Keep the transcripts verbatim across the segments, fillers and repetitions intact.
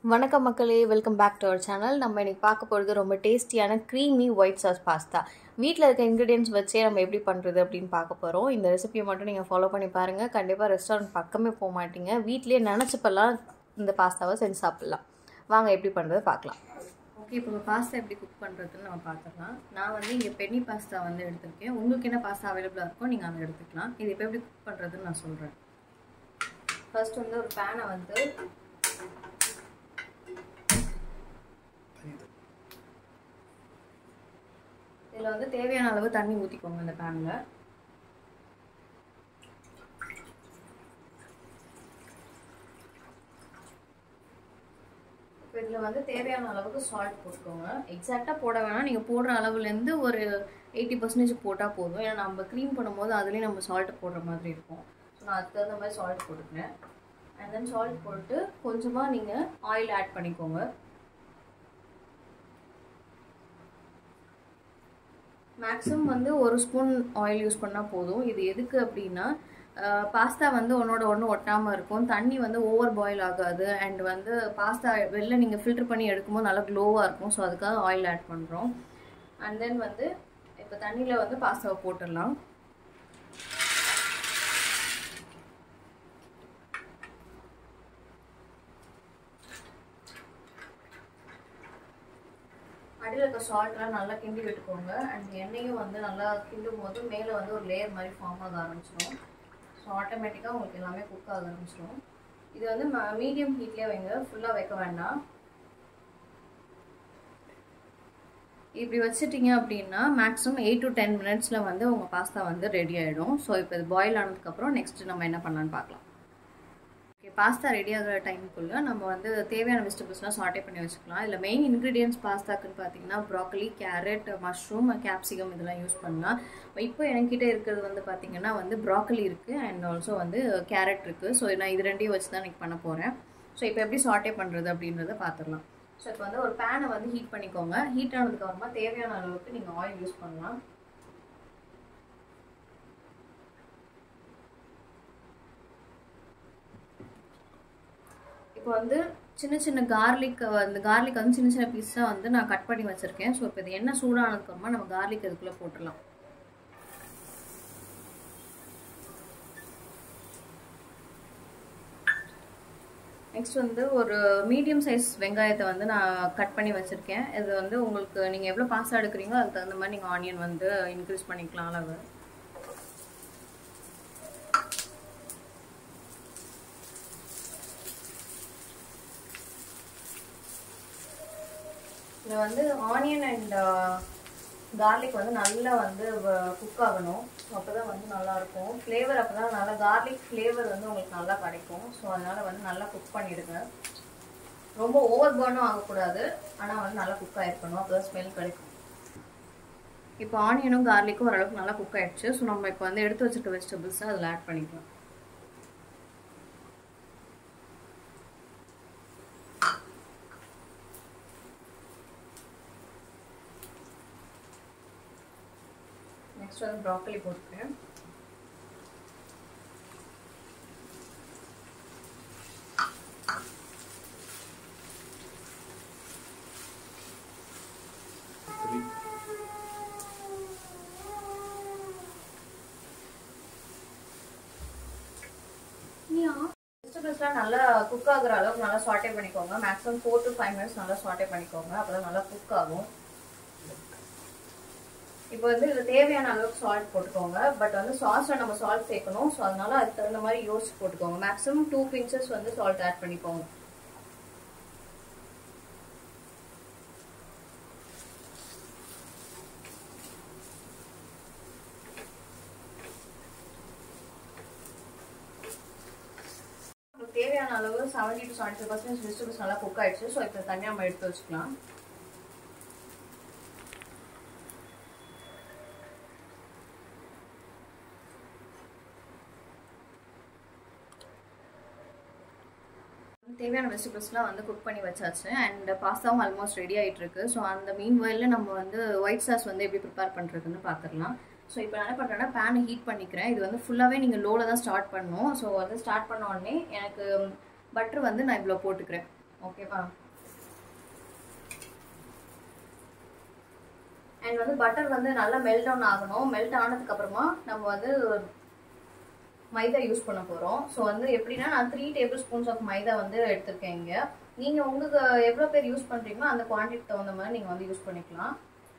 வணக்கம் மக்களே, welcome back to our channel. நம்ம இன்னைக்கு பார்க்க போகிறது ரொம்ப டேஸ்டியான க்ரீமி ஒயிட் சாஸ் பாஸ்தா. வீட்டில் இருக்க இன்க்ரீடியன்ஸ் வச்சே நம்ம எப்படி பண்ணுறது அப்படின்னு பார்க்க போகிறோம். இந்த ரெசிபியை மட்டும் நீங்கள் ஃபாலோ பண்ணி பாருங்கள். கண்டிப்பாக ரெஸ்டாரண்ட் பக்கமே போக மாட்டீங்க. வீட்லேயே நினச்சப்பெல்லாம் இந்த பாஸ்தாவை செஞ்சு சாப்பிட்லாம். வாங்க எப்படி பண்ணுறது பார்க்கலாம். ஓகே, இப்போ பாஸ்தா எப்படி குக் பண்ணுறதுன்னு நம்ம பார்த்துக்கலாம். நான் வந்து இங்கே பென்னி பாஸ்தா வந்து எடுத்திருக்கேன். உங்களுக்கு என்ன பாஸ்தா அவைலபிளாக இருக்கோ நீங்கள் அதை எடுத்துக்கலாம். இது இப்போ எப்படி குக் பண்ணுறதுன்னு நான் சொல்கிறேன். ஃபர்ஸ்ட் வந்து ஒரு பேனை வந்து இதில் வந்து தேவையான அளவு தண்ணி ஊற்றிக்கோங்க. இந்த பேனில் இப்போ இதில் வந்து தேவையான அளவுக்கு சால்ட் போட்டுக்கோங்க. எக்ஸாக்டாக போட வேணாம், நீங்கள் போடுற அளவுலேருந்து ஒரு எயிட்டி பர்சன்டேஜ் போட்டால் போதும். ஏன்னா நம்ம க்ளீன் பண்ணும்போது அதுலேயும் நம்ம சால்ட் போடுற மாதிரி இருக்கும். ஸோ நான் அதுக்கு தகுந்த மாதிரி சால்ட் போட்டுக்கிறேன். அண்ட் தென் சால்ட் போட்டு கொஞ்சமாக நீங்கள் ஆயில் ஆட் பண்ணிக்கோங்க. மேக்ஸிமம் வந்து ஒரு ஸ்பூன் ஆயில் யூஸ் பண்ணால் போதும். இது எதுக்கு அப்படின்னா பாஸ்தா வந்து ஒன்றோட ஒன்று ஒட்டாமல் இருக்கும், தண்ணி வந்து ஓவர் பாயில் ஆகாது, அண்ட் வந்து பாஸ்தா வெளில நீங்கள் ஃபில்டர் பண்ணி எடுக்கும்போது நல்லா க்ளோவாக இருக்கும். ஸோ அதுக்காக ஆயில் ஆட் பண்ணுறோம். அண்ட் தென் வந்து இப்போ தண்ணியில் வந்து பாஸ்தாவை போட்டுடலாம். அடியில் இருக்க சால்ட்லாம் நல்லா கிண்டி விட்டுக்கோங்க. அண்ட் எண்ணெயும் வந்து நல்லா கிண்டும் போது மேலே வந்து ஒரு லேயர் மாதிரி ஃபார்ம் ஆக ஆரம்பிச்சிடும். ஸோ ஆட்டோமேட்டிக்காக உங்களுக்கு எல்லாமே குக் ஆக ஆரம்பிச்சிடும். இது வந்து மீடியம் ஹீட்லேயே வைங்க, ஃபுல்லாக வைக்க வேண்டாம். இப்படி வச்சுட்டிங்க அப்படின்னா மேக்ஸிமம் எயிட் டு டென் மினிட்ஸில் வந்து உங்கள் பாஸ்தா வந்து ரெடி ஆகிடும். ஸோ இப்போ இது பாயில் ஆனதுக்கப்புறம் நெக்ஸ்ட்டு நம்ம என்ன பண்ணலான்னு பார்க்கலாம். ஓகே, பாஸ்தா ரெடி ஆகிற டைமுக்குள்ளே நம்ம வந்து தேவையான வெஜிடபிள்ஸ்லாம் சாட்டே பண்ணி வச்சுக்கலாம். இதில் மெயின் இன்க்ரீடியன்ஸ் பாஸ்தாக்குன்னு பார்த்தீங்கன்னா ப்ராக்கலி, கேரட், மஷ்ரூம், கேப்சிகம் இதெல்லாம் யூஸ் பண்ணலாம். இப்போ என்கிட்ட இருக்கிறது வந்து பார்த்தீங்கன்னா வந்து ப்ராக்கலி இருக்குது அண்ட் ஆல்சோ வந்து கேரட் இருக்குது. ஸோ நான் இது ரெண்டையும் வச்சு தான் இன்றைக்கி பண்ண போகிறேன். ஸோ இப்போ எப்படி சாட்டே பண்ணுறது அப்படின்றத பார்த்துடலாம். ஸோ இப்போ வந்து ஒரு பேனை வந்து ஹீட் பண்ணிக்கோங்க. ஹீட் ஆனதுக்கப்புறமா தேவையான அளவுக்கு நீங்கள் ஆயில் யூஸ் பண்ணலாம். இப்போ வந்து சின்ன சின்ன கார்லிக் அந்த கார்லிக் வந்து சின்ன சின்ன பீஸாக வந்து நான் கட் பண்ணி வச்சுருக்கேன். ஸோ இப்போ இது எண்ணெய் சூடானதுக்கப்புறமா நம்ம கார்லிக் அதுக்குள்ளே போட்டுடலாம். நெக்ஸ்ட் வந்து ஒரு மீடியம் சைஸ் வெங்காயத்தை வந்து நான் கட் பண்ணி வச்சுருக்கேன். இது வந்து உங்களுக்கு நீங்கள் எவ்வளோ பாஸ்தா எடுக்கிறீங்களோ அதுக்கு தகுந்த மாதிரி நீங்கள் ஆனியன் வந்து இன்க்ரீஸ் பண்ணிக்கலாம் அளவு. இதில் வந்து ஆனியன் அண்ட் கார்லிக் வந்து நல்லா வந்து குக் ஆகணும். ஸோ அப்போ தான் வந்து நல்லாயிருக்கும் ஃப்ளேவர். அப்போ தான் நல்லா கார்லிக் ஃப்ளேவர் வந்து உங்களுக்கு நல்லா கிடைக்கும். ஸோ அதனால் வந்து நல்லா குக் பண்ணிவிடுங்க. ரொம்ப ஓவர் பர்னும் ஆகக்கூடாது, ஆனால் வந்து நல்லா குக் ஆகிருக்கணும், அப்போ தான் ஸ்மெல் கிடைக்கும். இப்போ ஆனியனும் கார்லிக்கும் ஓரளவுக்கு நல்லா குக் ஆகிடுச்சு. ஸோ நம்ம இப்போ வந்து எடுத்து வச்சுருக்க வெஜிடபிள்ஸை அதில் ஆட் பண்ணிக்கலாம். நெக்ஸ்ட் வந்து ப்ராக்கலி போட்டுக்கிறேன். வெஜிடபிள்ஸ்லாம் நல்லா குக் ஆகுற அளவுக்கு நல்லா சாட்டே பண்ணிக்கோங்க. Maximum four to five minutes நல்லா சாட்டே பண்ணிக்கோங்க. அப்போ தான் நல்லா குக் ஆகும். இப்போ வந்து இதில் தேவையான அளவுக்கு சால்ட் போட்டுக்கோங்க. பட் வந்து சாஸில் நம்ம சால்ட் சேர்க்கணும். ஸோ அதனால அதுக்கு தகுந்த மாதிரி யோசிச்சு போட்டுக்கோங்க. மேக்ஸிமம் டூ பிஞ்சஸ் வந்து சால்ட் ஆட் பண்ணிக்கோங்க. தேவையான அளவு seventy to seventy five percentage vegetables நல்லா குக் ஆயிடுச்சு. ஸோ இப்போ தனியாக நம்ம எடுத்து வச்சுக்கலாம். தேவையான வெஜிடபிள்ஸ்லாம் வந்து குக் பண்ணி வச்சாச்சு. அண்ட் பாஸ்தாவும் ஆல்மோஸ்ட் ரெடி ஆகிட்டு இருக்கு. ஸோ அந்த மீன் வயலில் நம்ம வந்து ஒயிட் சாஸ் வந்து எப்படி ப்ரிப்பேர் பண்ணுறதுன்னு பார்த்துடலாம். ஸோ இப்போ என்ன பண்ணுறேன்னா பேனை ஹீட் பண்ணிக்கிறேன். இது வந்து ஃபுல்லாகவே நீங்கள் லோவில் தான் ஸ்டார்ட் பண்ணணும். ஸோ வந்து ஸ்டார்ட் பண்ண உடனே எனக்கு பட்டர் வந்து நான் இவ்வளோ போட்டுக்கிறேன். ஓகேவா? அண்ட் வந்து பட்டர் வந்து நல்லா மெல்ட் டவுன் ஆகணும். மெல்ட் ஆனதுக்கு அப்புறமா நம்ம வந்து மைதா யூஸ் பண்ண போறோம். ஸோ வந்து எப்படின்னா நான் three tablespoons of maida வந்து எடுத்திருக்கேன் இங்க. நீங்க உங்களுக்கு எவ்வளவு பேர் யூஸ் பண்றீங்களோ அந்த குவான்டிட்டி தகுந்த மாதிரி நீங்க வந்து யூஸ் பண்ணிக்கலாம்.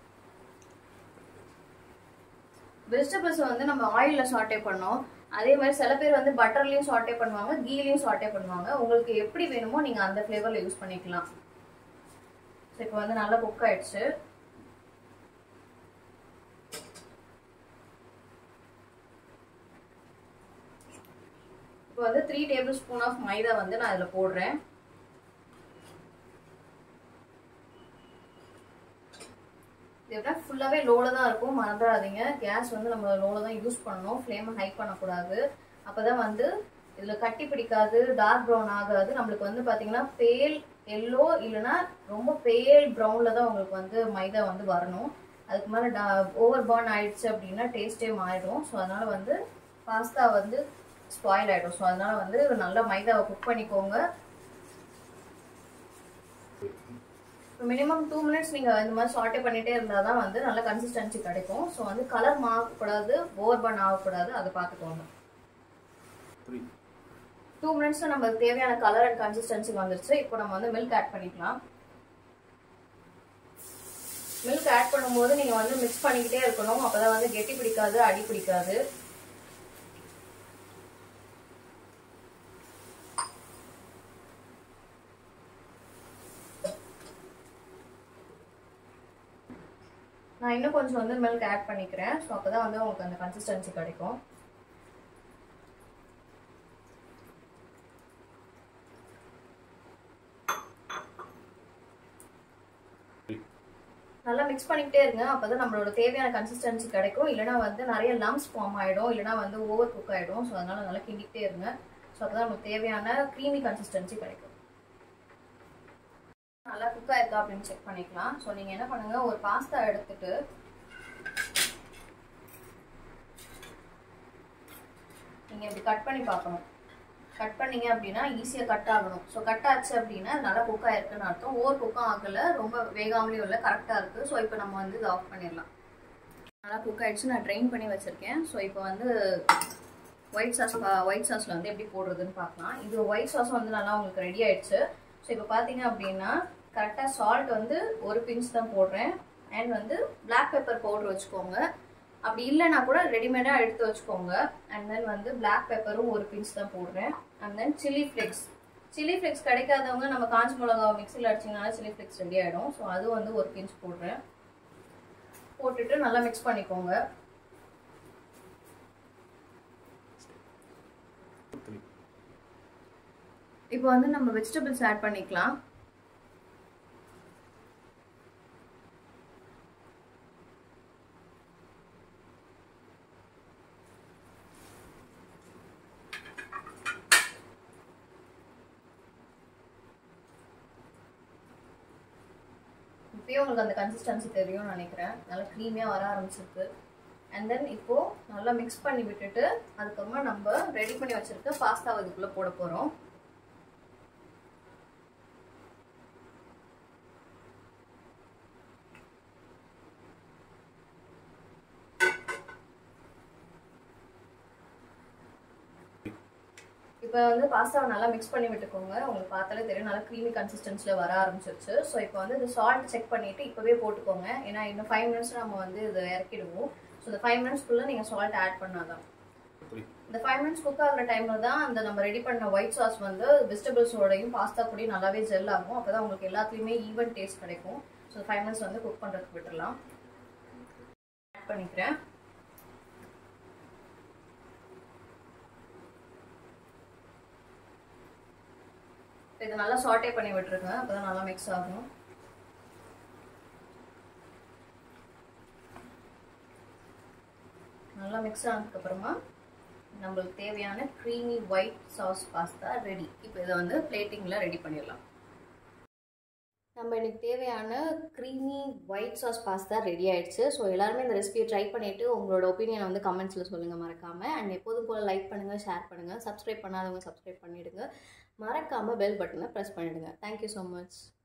வெஜிடபிள்ஸ் வந்து நம்ம ஆயில்ல சாட்டே பண்ணோம். அதே மாதிரி சில பேர் வந்து பட்டர்லயும் சாட்டே பண்ணுவாங்க, கீலையும் சாட்டே பண்ணுவாங்க. உங்களுக்கு எப்படி வேணுமோ நீங்க அந்த ஃபிளேவர்ல யூஸ் பண்ணிக்கலாம். ஸோ இப்போ வந்து நல்லா குக் ஆயிடுச்சு. இப்போ வந்து three tablespoon of maida வந்து நான் இதில் போடுறேன். இது ஃபுல்லாகவே லோவில் தான் இருக்கும், மறந்துடாதீங்க. கேஸ் வந்து நம்ம லோவில் தான் யூஸ் பண்ணணும், ஃப்ளேமை ஹை பண்ணக்கூடாது. அப்போ தான் வந்து இதில் கட்டி பிடிக்காது, டார்க் ப்ரௌன் ஆகாது. நம்மளுக்கு வந்து பார்த்தீங்கன்னா பேல் எல்லோ இல்லைன்னா ரொம்ப பேல் ப்ரௌனில் தான் உங்களுக்கு வந்து மைதா வந்து வரணும். அதுக்கு மேலே டா ஓவர் பர்ன் ஆயிடுச்சு அப்படின்னா டேஸ்ட்டே மாறிடும். ஸோ அதனால் வந்து பாஸ்தா வந்து ஸ்பாயில் ஆகிடும். ஸோ அதனால வந்து நல்லா மைதாவை குக் பண்ணிக்கோங்க. மினிமம் டூ மினிட்ஸ் நீங்கள் இந்த மாதிரி சாட்டே பண்ணிகிட்டே இருந்தால் தான் வந்து நல்ல கன்சிஸ்டன்சி கிடைக்கும். ஸோ வந்து கலர் மாறக்கூடாது, ஓவர் பர்ன் ஆகக்கூடாது, அதை பார்த்துக்கோங்க. டூ மினிட்ஸ் நம்ம தேவையான கலர் அண்ட் கன்சிஸ்டன்சி வந்துருச்சு. இப்போ நம்ம வந்து மில்க் ஆட் பண்ணிக்கலாம். மில்க் ஆட் பண்ணும்போது நீங்கள் வந்து மிக்ஸ் பண்ணிக்கிட்டே இருக்கணும். அப்போ தான் வந்து கெட்டி பிடிக்காது, அடி பிடிக்காது. நான் இன்னும் கொஞ்சம் வந்து மில்க் ஆட் பண்ணிக்கிறேன். ஸோ அப்போ தான் வந்து உங்களுக்கு அந்த கன்சிஸ்டன்சி கிடைக்கும். நல்லா மிக்ஸ் பண்ணிக்கிட்டே இருங்க. அப்போ தான் நம்மளோட தேவையான கன்சிஸ்டன்சி கிடைக்கும். இல்லைனா வந்து நிறைய லம்ப்ஸ் ஃபார்ம் ஆகிடும், இல்லைனா வந்து ஓவர் குக் ஆகிடும். ஸோ அதனால நல்லா கிண்டிக்கிட்டே இருங்க. ஸோ அப்போ தான் நமக்கு தேவையான க்ரீமி கன்சிஸ்டன்சி கிடைக்கும். நல்லா குக் ஆயிருக்கா அப்படின்னு செக் பண்ணிக்கலாம். ஸோ நீங்கள் என்ன பண்ணுங்க, ஒரு பாஸ்தா எடுத்துட்டு நீங்கள் இப்படி கட் பண்ணி பார்க்கணும். கட் பண்ணீங்க அப்படின்னா ஈஸியாக கட் ஆகணும். ஸோ கட் ஆச்சு அப்படின்னா நல்லா குக் ஆயிருக்குன்னு அர்த்தம். ஓவர் குக்கும் ஆகலை, ரொம்ப வேகாமலையும் இல்லை, கரெக்டாக இருக்குது. ஸோ இப்போ நம்ம வந்து இதை ஆஃப் பண்ணிடலாம். நல்லா குக் ஆகிடுச்சு. நான் ட்ரெயின் பண்ணி வச்சுருக்கேன். ஸோ இப்போ வந்து ஒயிட் சாஸ் ஒயிட் சாஸில் வந்து எப்படி போடுறதுன்னு பார்க்கலாம். இது ஒயிட் சாஸும் வந்து நல்லா உங்களுக்கு ரெடி ஆயிடுச்சு. ஸோ இப்போ பார்த்தீங்க அப்படின்னா கரெக்டாக சால்ட் வந்து ஒரு பிஞ்ச் தான் போடுறேன். அண்ட் வந்து பிளாக் பெப்பர் பவுடர் வச்சுக்கோங்க. அப்படி இல்லைனா கூட ரெடிமேடாக எடுத்து வச்சுக்கோங்க. அண்ட் தென் வந்து பிளாக் பெப்பரும் ஒரு பிஞ்ச் தான் போடுறேன். And then chilli flakes chilli flakes கிடைக்காதவங்க நம்ம காஞ்ச மிளகா மிக்சியில் அடிச்சிங்கனால சில்லி ஃப்ளேக்ஸ் ரெடி ஆகிடும். ஸோ அது வந்து ஒரு பிஞ்ச் போடுறேன். போட்டுட்டு நல்லா மிக்ஸ் பண்ணிக்கோங்க. இப்போ வந்து நம்ம வெஜிடபிள்ஸ் ஆட் பண்ணிக்கலாம். இப்போயே உங்களுக்கு அந்த கன்சிஸ்டன்சி தெரியும்னு நினைக்கிறேன். நல்லா க்ரீமியாக வர ஆரம்பிச்சிருக்கு. அண்ட் தென் இப்போது நல்லா மிக்ஸ் பண்ணி விட்டுட்டு அதுக்கப்புறமா நம்ம ரெடி பண்ணி வச்சுருக்க பாஸ்தாவை இதுக்குள்ளே போட போகிறோம். இப்போ வந்து பாஸ்தாவை நல்லா மிக்ஸ் பண்ணி விட்டுக்கோங்க. உங்களுக்கு பார்த்தாலே தெரியும் நல்லா க்ரீமி கன்சிஸ்டன்சியில் வர ஆரம்பிச்சிருச்சு. ஸோ இப்போ வந்து இது சால்ட் செக் பண்ணிவிட்டு இப்போவே போட்டுக்கோங்க. ஏன்னா இன்னும் ஃபைவ் மினிட்ஸ் நம்ம வந்து இதை இறக்கிடுவோம். ஸோ இந்த ஃபைவ் மினிட்ஸ்க்குள்ளே நீங்கள் சால்ட் ஆட் பண்ணாதான். இந்த ஃபைவ் மினிட்ஸ் குக் ஆகிற டைமில் தான் அந்த நம்ம ரெடி பண்ண ஒயிட் சாஸ் வந்து வெஜிடபிள்ஸோடையும் பாஸ்தா கூடயும் நல்லாவே ஜெல் ஆகும். அப்போ தான் உங்களுக்கு எல்லாத்துலேயுமே ஈவன் டேஸ்ட் கிடைக்கும். ஸோ ஃபைவ் மினிட்ஸ் வந்து குக் பண்ணுறதுக்கு விட்டுடலாம். ஆட் பண்ணிக்கிறேன். இது நல்லா சாட்டே பண்ணி விட்டுருங்க. அப்பதான் நல்லா மிக்ஸ் ஆகும். நல்லா மிக்ஸ் ஆனதுக்கு அப்புறமா நம்மளுக்கு தேவையான creamy white sauce pasta ready. இப்போ இதை வந்து பிளேட்டிங்ல ரெடி பண்ணிடலாம். நம்ம எனக்கு தேவையான creamy white sauce pasta ready ஆயிடுச்சு. ஸோ எல்லாருமே இந்த ரெசிபியை ட்ரை பண்ணிவிட்டு உங்களோட ஒப்பீனியனை வந்து கமெண்ட்ஸில் சொல்லுங்கள் மறக்காமல். அண்ட் எப்போதும் போல் லைக் பண்ணுங்கள், ஷேர் பண்ணுங்கள், சப்ஸ்கிரைப் பண்ணாதவங்க சப்ஸ்கிரைப் பண்ணிவிடுங்க, மறக்காமல் பெல் பட்டனை ப்ரெஸ் பண்ணிவிடுங்க. Thank you so much.